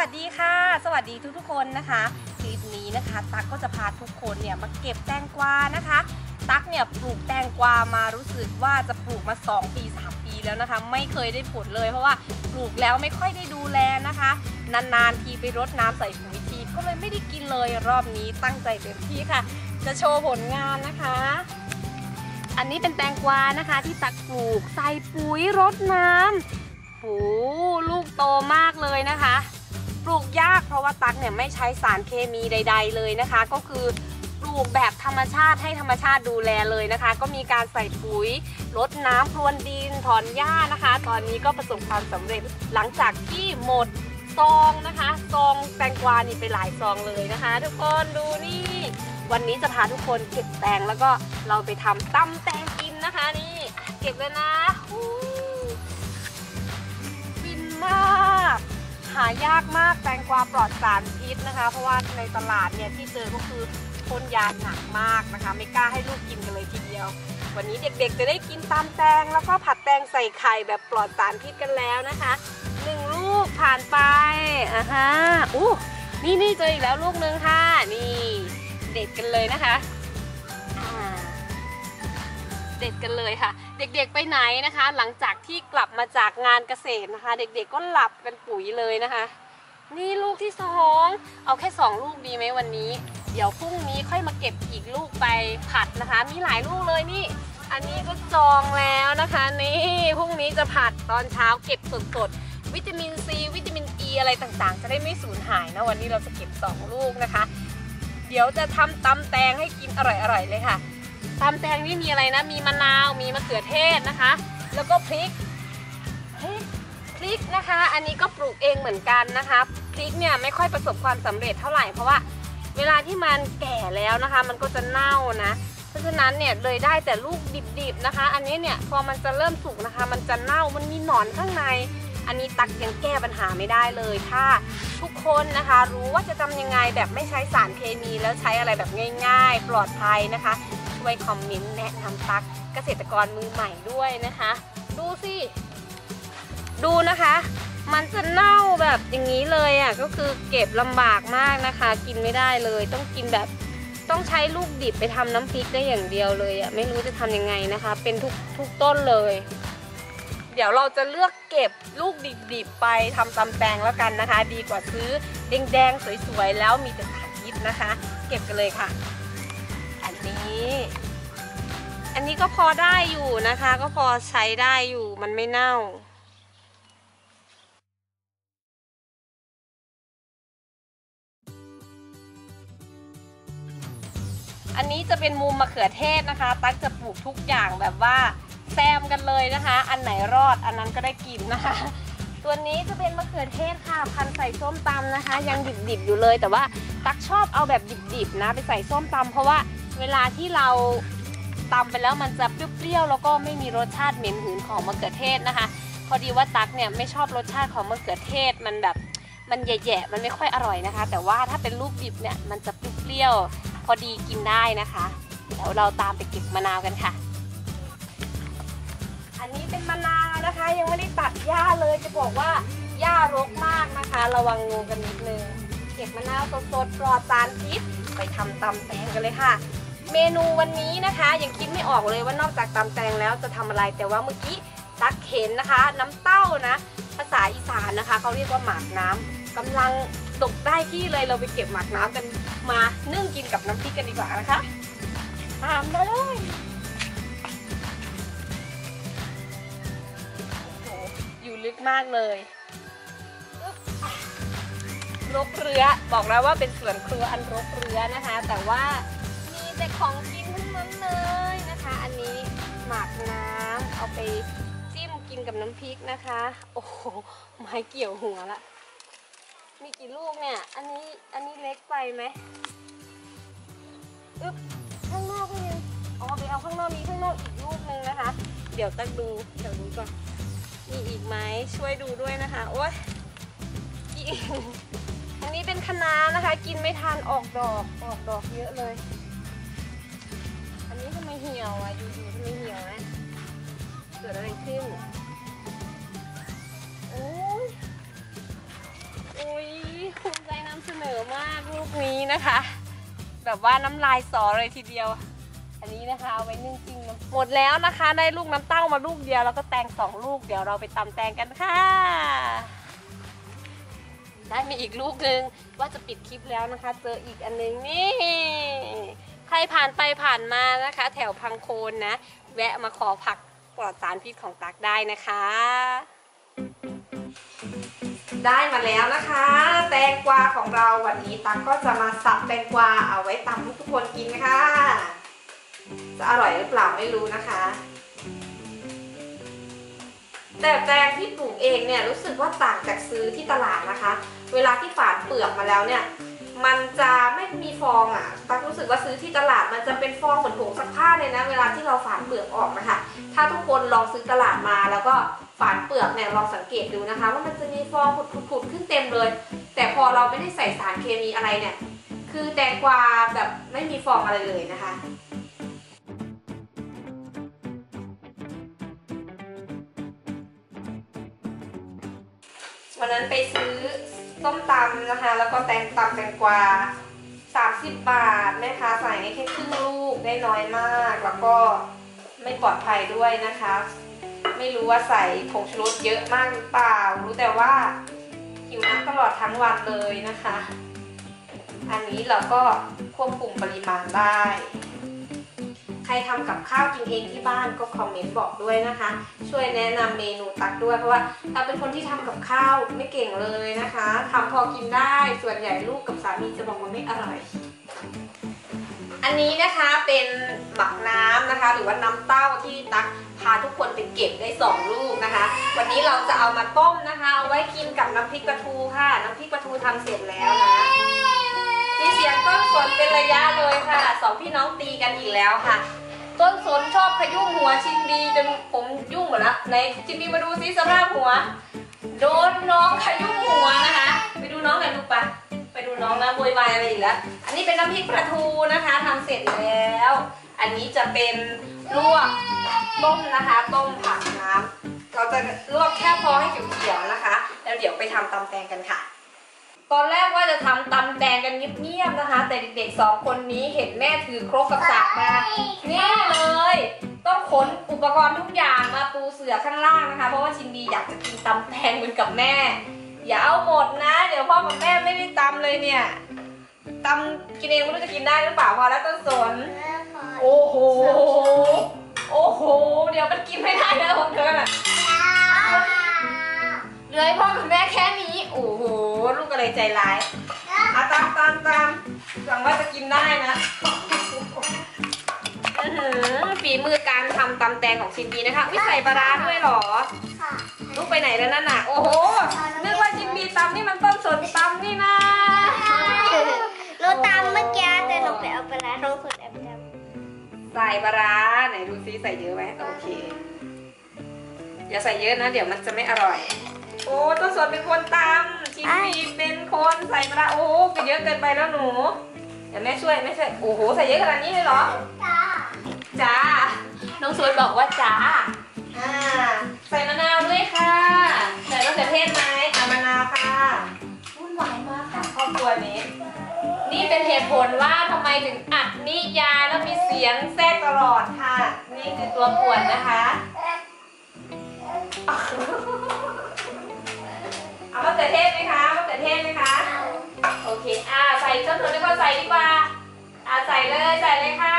วัสดีค่ะสวัสดีทุกคนนะคะคลิปนี้นะคะตั๊กก็จะพาทุกคนเนี่ยมาเก็บแตงกวานะคะตั๊กเนี่ยปลูกแตงกวามารู้สึกว่าจะปลูกมา2 ปี 3 ปีแล้วนะคะไม่เคยได้ผลเลยเพราะว่าปลูกแล้วไม่ค่อยได้ดูแลนะคะนานๆทีไปรดน้ำใส่ปุ๋ยทีก็เลยไม่ได้กินเลยรอบนี้ตั้งใจเต็มที่ค่ะจะโชว์ผลงานนะคะอันนี้เป็นแตงกวานะคะที่ตั๊กปลูกใส่ปุ๋ยรดน้ำโหลูกโตมากเลยนะคะปลูกยากเพราะว่าตั๊กเนี่ยไม่ใช้สารเคมีใดๆเลยนะคะก็คือปลูกแบบธรรมชาติให้ธรรมชาติดูแลเลยนะคะก็มีการใส่ปุ๋ยรดน้ำพรวนดินถอนหญ้านะคะตอนนี้ก็ประสบความสำเร็จหลังจากที่หมดซองนะคะซองแตงกวานี่ไปหลายซองเลยนะคะทุกคนดูนี่วันนี้จะพาทุกคนเก็บแตงแล้วก็เราไปทำตำแตงกินนะคะนี่เก็บเลยนะฟินมากหายากมากแตงกวาปลอดสารพิษนะคะเพราะว่าในตลาดเนี่ยที่เจอก็คือพ่นยาหนักมากนะคะไม่กล้าให้ลูกกินกันเลยทีเดียววันนี้เด็กๆจะได้กินตำแตงแล้วก็ผัดแตงใส่ไข่แบบปลอดสารพิษกันแล้วนะคะ1 ลูกผ่านไปฮะนี่เจออีกแล้วลูกนึงค่ะนี่เด็ดกันเลยนะคะเด็ดกันเลยค่ะเด็กๆไปไหนนะคะหลังจากที่กลับมาจากงานเกษตรนะคะเด็กๆก็หลับกันปุ๋ยเลยนะคะนี่ลูกที่2เอาแค่2 ลูกดีไหมวันนี้เดี๋ยวพรุ่งนี้ค่อยมาเก็บอีกลูกไปผัดนะคะมีหลายลูกเลยนี่อันนี้ก็จองแล้วนะคะนี่พรุ่งนี้จะผัดตอนเช้าเก็บสดๆวิตามินซีวิตามินอีอะไรต่างๆจะได้ไม่สูญหายนะวันนี้เราจะเก็บ2 ลูกนะคะเดี๋ยวจะทำตำแตงให้กินอร่อยๆเลยค่ะตำแตงนี่มีอะไรนะมีมะนาวมีมะเขือเทศนะคะแล้วก็พริกนะคะอันนี้ก็ปลูกเองเหมือนกันนะคะพริกเนี่ยไม่ค่อยประสบความสำเร็จเท่าไหร่เพราะว่าเวลาที่มันแก่แล้วนะคะมันก็จะเน่านะเพราะฉะนั้นเนี่ยเลยได้แต่ลูกดิบๆนะคะอันนี้เนี่ยพอมันจะเริ่มสุกนะคะมันจะเน่ามันมีหนอนข้างในอันนี้ตักยังแก้ปัญหาไม่ได้เลยถ้าทุกคนนะคะรู้ว่าจะทำยังไงแบบไม่ใช้สารเคมีแล้วใช้อะไรแบบง่ายๆปลอดภัยนะคะช่วยคอมเมนต์แนะนำตักเกษตรกรมือใหม่ด้วยนะคะดูสิดูนะคะมันจะเน่าแบบอย่างนี้เลยอ่ะก็คือเก็บลำบากมากนะคะกินไม่ได้เลยต้องกินแบบต้องใช้ลูกดิบไปทำน้ำพริกได้อย่างเดียวเลยอ่ะไม่รู้จะทำยังไงนะคะเป็นทุกต้นเลยเดี๋ยวเราจะเลือกเก็บลูกดิบๆไปทำตำแตงแล้วกันนะคะดีกว่าซื้อแดงๆสวยๆแล้วมีแต่สารพิษนะคะเก็บกันเลยค่ะอันนี้ก็พอได้อยู่นะคะก็พอใช้ได้อยู่มันไม่เน่าอันนี้จะเป็นมุมมะเขือเทศนะคะตั๊กจะปลูกทุกอย่างแบบว่าแซมกันเลยนะคะอันไหนรอดอันนั้นก็ได้กินนะคะตัวนี้จะเป็นมะเขือเทศค่ะพันใส่ส้มตำนะคะยังดิบๆอยู่เลยแต่ว่าตั๊กชอบเอาแบบดิบๆนะไปใส่ส้มตำเพราะว่าเวลาที่เราตำไปแล้วมันจะเปรี้ยวๆแล้วก็ไม่มีรสชาติเหม็นหืนของมะเขือเทศนะคะพอดีว่าตั๊กเนี่ยไม่ชอบรสชาติของมะเขือเทศมันแบบมันแย่ๆมันไม่ค่อยอร่อยนะคะแต่ว่าถ้าเป็นลูกดิบเนี่ยมันจะเปรี้ยวพอดีกินได้นะคะเดี๋ยวเราตามไปเก็บมะนาวกันค่ะอันนี้เป็นมะนาวนะคะยังไม่ได้ตัดหญ้าเลยจะบอกว่าหญ้ารกมากนะคะระวังงูกันนิดนึงเก็บมะนาวสดๆปลอดสารพิษไปทำตำแตงกันเลยค่ะเมนูวันนี้นะคะยังคิดไม่ออกเลยว่านอกจากตำแตงแล้วจะทำอะไรแต่ว่าเมื่อกี้ตักเห็นนะคะน้ำเต้านะภาษาอีสานนะคะเขาเรียกว่าหมากน้ำกำลังตกได้ที่เลยเราไปเก็บหมากน้ำกันมานึ่งกินกับน้ำพริกกันดีกว่านะคะตามมาเลยโอ้โหอยู่ลึกมากเลยรกเรือบอกแล้วว่าเป็นสวนครัวอันรกเรือนะคะแต่ว่ามีแต่ของกินทั้งนั้นเลยนะคะอันนี้หมากน้ำเอาไปจิ้มกินกับน้ำพริกนะคะโอ้โหไม้เกี่ยวหัวละมีกี่ลูกเนี่ยอันนี้เล็กไปไหมข้างนอกก็ยังไปเอาข้างนอกมีข้างนอกอีกลูกนึงนะคะเดี๋ยวตักดูก่อนมีอีกไหมช่วยดูด้วยนะคะโอ๊ยอันนี้เป็นคะน้านะคะกินไม่ทันออกดอกเยอะเลยอันนี้ทำไมเหี่ยวอ่ะอยู่ทำไมเหี่ยวนะเกิดอะไรขึ้นโอ้ยภูมิใจนำเสนอมากลูกนี้นะคะ แบบว่าน้ำลายสอเลยทีเดียวอันนี้นะคะเอาไว้นึ่งจริงหมดแล้วนะคะได้ลูกน้ำเต้ามาลูกเดียวแล้วก็แตง2 ลูกเดี๋ยวเราไปตำแตงกันค่ะได้มีอีกลูกนึงว่าจะปิดคลิปแล้วนะคะเจออีกอันนึงนี่ใครผ่านไปผ่านมานะคะแถวพังโคนนะแวะมาขอผักปลอดสารพิษของตักได้นะคะได้มาแล้วนะคะแตงกวาของเราวันนี้ตักก็จะมาสับแตงกวาเอาไว้ตำให้ทุกคนกินค่ะจะอร่อยหรือเปล่าไม่รู้นะคะแต่แตงที่ปลูกเองเนี่ยรู้สึกว่าต่างจากซื้อที่ตลาดนะคะเวลาที่ฝานเปลือกมาแล้วเนี่ยมันจะไม่มีฟองอ่ะตักรู้สึกว่าซื้อที่ตลาดมันจะเป็นฟองเหมือนผงซักผ้าเลยนะเวลาที่เราฝานเปลือกออกนะคะถ้าทุกคนลองซื้อตลาดมาแล้วก็ฝานเปลือกเนี่ยลองสังเกตดูนะคะว่ามันจะมีฟองผุดๆขึ้นเต็มเลยแต่พอเราไม่ได้ใส่สารเคมีอะไรเนี่ยคือแตงกวาแบบไม่มีฟองอะไรเลยนะคะวันนั้นไปซื้อส้มตำนะคะแล้วก็แตงกวา30 บาทแม่ค้าใส่ให้แค่ครึ่งลูกได้น้อยมากแล้วก็ไม่ปลอดภัยด้วยนะคะไม่รู้ว่าใส่ผงชูรสเยอะมากหรือเปล่ารู้แต่ว่าหิวน้ำตลอดทั้งวันเลยนะคะอันนี้เราก็ควบคุมปริมาณได้ใครทำกับข้าวกินเองที่บ้านก็คอมเมนต์บอกด้วยนะคะช่วยแนะนำเมนูตักด้วยเพราะว่าเราเป็นคนที่ทำกับข้าวไม่เก่งเลยนะคะทำพอกินได้ส่วนใหญ่ลูกกับสามีจะบอกว่าไม่อร่อยอันนี้นะคะเป็นหมักน้ำนะคะหรือว่าน้ำเต้าที่ตักพาทุกคนไปเก็บได้2 ลูกนะคะวันนี้เราจะเอามาต้มนะคะเอาไว้กินกับน้ำพริกปลาทูค่ะน้ำพริกปลาทูทำเสร็จแล้วนะมีเสียงต้นสนเป็นระยะเลยค่ะ2 พี่น้องตีกันอีกแล้วค่ะต้นสนชอบขยุ่มหัวชินดีจนผมยุ่งหมดแล้วในชินดีมาดูซิสภาพหัวโดนน้องขยุ่มหัวนะคะไปดูน้องกันดูปะไปดูน้องนะโวยวายอะไรอีกแล้วอันนี้เป็นน้ำพริกปลาทูนะคะทำเสร็จแล้วอันนี้จะเป็นลวกต้มนะคะต้มผักน้ำเราจะลวกแค่พอให้เขียวๆนะคะแล้วเดี๋ยวไปทำตำแตงกันค่ะตอนแรกว่าจะทำตำแตงกันเงียบๆนะคะแต่เด็กๆ2 คนนี้เห็นแม่ถือครกกับสากมานี่เลยต้องขนอุปกรณ์ทุกอย่างมาปูเสื่อข้างล่างนะคะเพราะว่าชินดีอยากจะกินตำแตงเหมือนกับแม่อย่าเอาหมดนะเดี๋ยวพ่อกับแม่ไม่ได้ตำเลยเนี่ยตำกินเองไม่รู้จะกินได้หรือเปล่าพอแล้วต้นสนโอ้โหโอ้โหเดี๋ยวมันกินไม่ได้แล้วของเธอน่ะเหลือให้พ่อกับแม่แค่นี้โอ้โหลูกก็เลยใจร้ายตามหวังว่าจะกินได้นะฝีมือการทำตำแตงของชินดีนะคะวิใส่ปลาร้าด้วยหรอลูกไปไหนแล้วนั่นน่ะโอ้โหนึกว่าชินดีตำนี่มันต้นสนตำนี่นะหนูตำเมื่อกี้แต่หนูไปเอาปลาร้าท้องสดแอบจำใส่ปลาร้าไหนดูซิใส่เยอะไหมโอเคอย่าใส่เยอะนะเดี๋ยวมันจะไม่อร่อยโอ้ต้นสนเป็นคนตำชินดีเป็นคนใส่ปลาร้าโอ้ก็เยอะเกินไปแล้วหนูเดี๋ยวแม่ช่วยโอ้โหใส่เยอะขนาดนี้เลยเหรอจ้าน้องสวนบอกว่าจ้าใส่มะนาวด้วยค่ะใส่มะเขือเทศไหมมะนาวค่ะวุ่นวายมากค่ะครอบครัวนี้นี่เป็นเหตุผลว่าทำไมถึงอัดนิยายแล้วมีเสียงแทรกตลอดค่ะนี่คือตัวป่วนนะคะเอามะเขือเทศไหมคะมะเขือเทศไหมคะโอเคใส่เจ้าตัวนี้ก็ใส่ดีกว่าใส่เลยค่ะ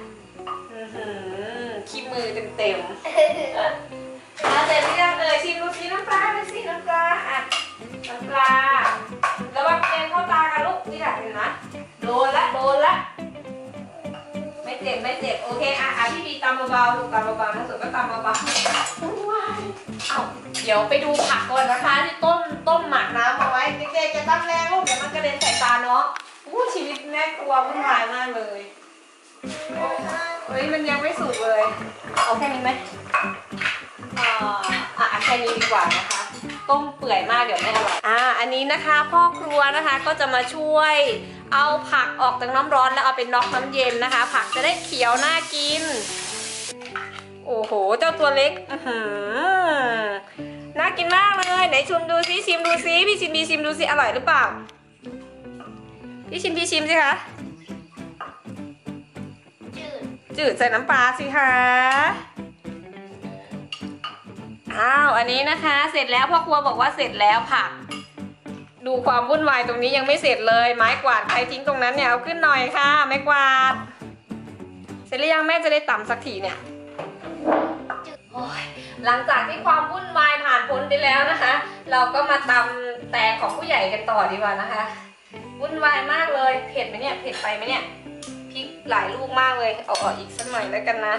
ขี้มือเต็มเสร็จหรือยังชิมดูสิน้ำปลาดูสิน้ำปลาน้ำปลาแล้วว่าเป็นเข้าตากันลูกนี่แหละเห็นไหมโดนละไม่เจ็บโอเคพี่บีตำเบาๆถูกตำเบาๆนะสุดก็ตำเบาๆเดี๋ยวไปดูผักก่อนนะคะที่ต้มหมักน้ำเอาไว้เด็กๆจะตำแรงลูกเดี๋ยวมันกระเด็นใส่ตาเนาะชีวิตแม่กลัววุ่นวายมากเลยเฮ้ยมันยังไม่สุกเลยเอาแค่นี้ไหมแค่นี้ดีกว่านะคะต้มเปื่อยมากเดี๋ยวไม่อร่อยอันนี้นะคะพ่อครัวนะคะก็จะมาช่วยเอาผักออกจากน้ำร้อนแล้วเอาไปน็อกน้ำเย็นนะคะผักจะได้เขียวน่ากินโอ้โหเจ้าตัวเล็กน่ากินมากเลยไหนชิมดูซิพี่ชินดีชิมดูซิอร่อยหรือเปล่าพี่ชิมสิคะจืดใส่น้ำปลาสิคะอ้าวอันนี้นะคะเสร็จแล้วพ่อครัวบอกว่าเสร็จแล้วผักดูความวุ่นวายตรงนี้ยังไม่เสร็จเลยไม้กวาดใครทิ้งตรงนั้นเนี่ยเอาขึ้นหน่อยค่ะไม้กวาดเสร็จหรือยังแม่จะได้ตำสักทีเนี่ยโอ้ยหลังจากที่ความวุ่นวายผ่านพ้นไปแล้วนะคะเราก็มาตำแตงของผู้ใหญ่กันต่อดีกว่านะคะวุ่นวายมากเลยเผ็ดไหมเนี่ยเผ็ดไปไหมเนี่ยพริกหลายลูกมากเลยเอาออกอีกสักหน่อยแล้วกันนะ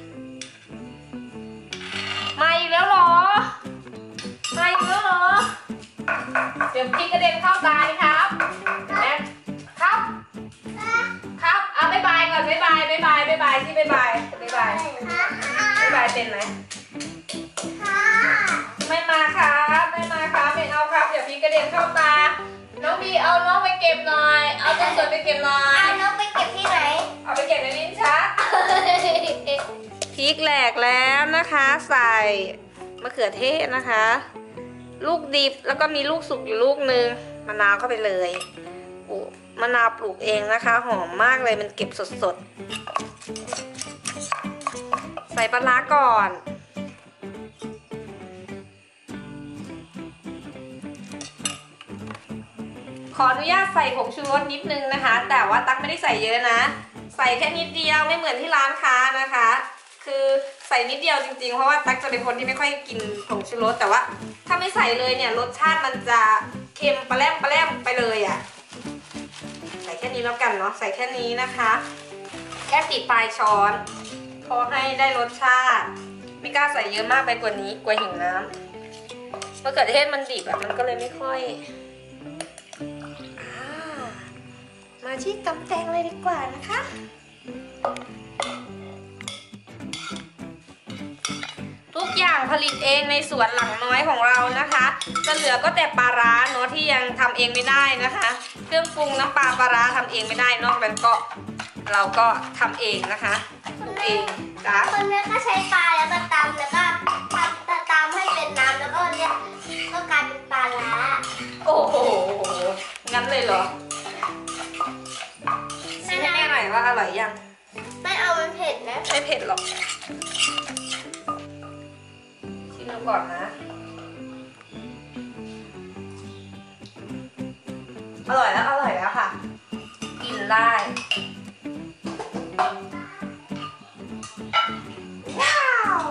มาอีกแล้วเหรอมาอีกแล้วเหรอเดี๋ยวพริกกระเด็นเข้าตาเลยครับแอ๊ครับครับเอาบ๊ายบายก่อนบ๊ายบายที่บ๊ายบายเป็นไหมไม่มาครับไม่เอาครับเดี๋ยวพริกกระเด็นเข้าตาน้องบีเอาน้องไปเก็บหน่อยเอาต้นสนไปเก็บหน่อยเอาน้องไปเก็บที่ไหนเอาไปเก็บในลิ้นชักพริกแหลกแล้วนะคะใส่มะเขือเทศนะคะลูกดิบแล้วก็มีลูกสุกอยู่ลูกนึงมะนาวเข้าไปเลยมะนาวปลูกเองนะคะหอมมากเลยมันเก็บสดๆใส่ปลาร้าก่อนขออนุญาตใส่ผงชูรสนิดนึงนะคะแต่ว่าตั๊กไม่ได้ใส่เยอะนะใส่แค่นิดเดียวไม่เหมือนที่ร้านค้านะคะคือใส่นิดเดียวจริงๆเพราะว่าตั๊กจะเป็นคนที่ไม่ค่อยกินผงชูรสแต่ว่าถ้าไม่ใส่เลยเนี่ยรสชาติมันจะเค็มปลาแรมไปเลยอ่ะใส่แค่นี้แล้วกันเนาะใส่แค่นี้นะคะแค่ติดปลายช้อนพอให้ได้รสชาติไม่กล้าใส่เยอะมากไปกว่านี้กลัวหิวน้ำมะเขือเทศมันดิบอะมันก็เลยไม่ค่อยมาที่ตำแตงเลยดีกว่านะคะทุกอย่างผลิตเองในสวนหลังน้อยของเรานะคะจะเหลือก็แต่ปลาร้าเนาะที่ยังทำเองไม่ได้นะคะเครื่องปรุงน้ำปลาร้าทำเองไม่ได้นอกนั้นก็เราก็ทำเองนะคะปรุงเองจ้ะคนนี้ก็ใช้ปลาแล้วก็ตำแล้วก็ตำให้เป็นน้ำแล้วก็เนี่ยก็กลายเป็นปลาร้าโอ้โหงั้นเลยเหรอชิมให้แม่หน่อยว่าอร่อยยังไม่เอามันเผ็ดนะไม่เผ็ดหรอกชิมดูก่อนนะอร่อยแล้วค่ะกินได้ว้าว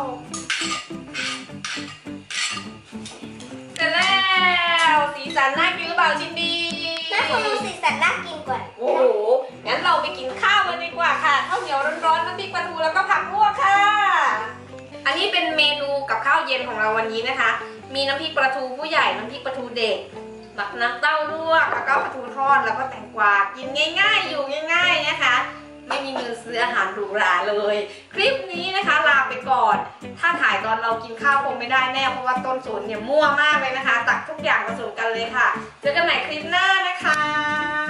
เสร็จแล้วสีสันน่ากินหรือเปล่าชินดีน่าคุณดูสีสันน่ากินกว่าโอ้โหงั้นเราไปกินข้าวกันดีกว่าค่ะข้าวเหนียวร้อนๆน้ำพริกปลาทูแล้วก็ผักลวกค่ะอันนี้เป็นเมนูกับข้าวเย็นของเราวันนี้นะคะมีน้ำพริกปลาทูผู้ใหญ่น้ำพริกปลาทูเด็กแบบน้ำเต้าลวกแล้วก็ปลาทูทอดแล้วก็แตงกวากินง่ายๆอยู่ง่ายๆนะคะไม่มีเงินซื้ออาหารหรูหราเลยคลิปนี้นะคะลาไปก่อนถ้าถ่ายตอนเรากินข้าวคงไม่ได้แน่เพราะว่าต้นสนเนี่ยมั่วมากเลยนะคะตักทุกอย่างผสมกันเลยค่ะเจอกันใหม่คลิปหน้านะคะ